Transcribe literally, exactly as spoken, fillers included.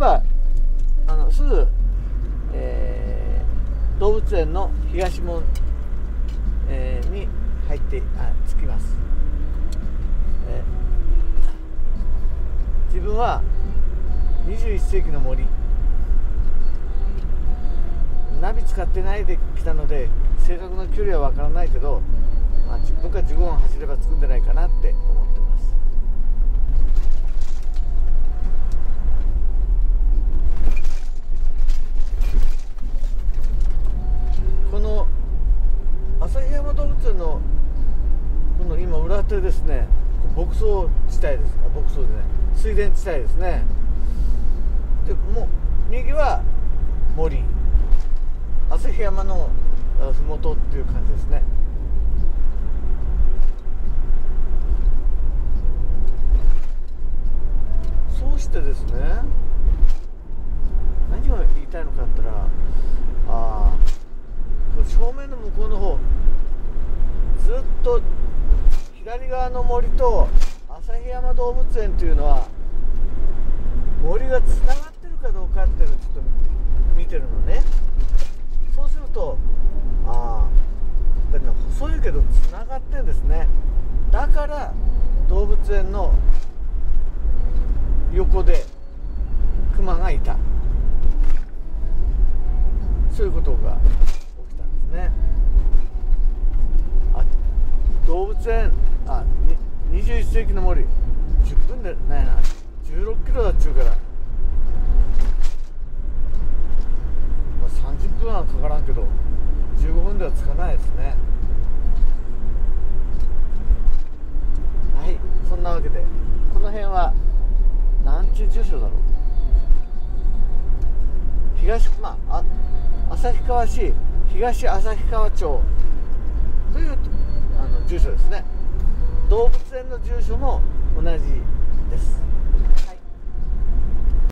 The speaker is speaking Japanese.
ばあのすぐ、えー、動物園の東門、えー、に入ってあ着きます、えー、自分はにじゅういっせいきの森ナビ使ってないで来たので正確な距離は分からないけど、まあ、僕はじゅうごふん走れば着くんじゃないかなって思ってます。この旭山動物園のこの今裏手ですね、牧草地帯です。牧草でね、水田地帯ですね。でもう右は森、旭山のふもとっていう感じですね。そうしてですね、何が言いたいのかって言ったら、あ正面の向こうの方ずっと左側の森と旭山動物園というのは森がつながってるかどうかっていうのをちょっと見てるのね。そうするとああやっぱりね、細いけどつながってるんですね。だから動物園の横でクマがいた、そういうことが起きたんですね。あ動物園あにじゅういっせいきの森じゅっぷんでないな、じゅうろっキロだっちゅうから、まあ、さんじゅっぷんはかからんけどじゅうごふんでは着かないですね。はい、そんなわけでこの辺は何ちゅう住所だろう、東、まあ、あ旭川市東旭川町というあの住所ですね。動物園の住所も同じです。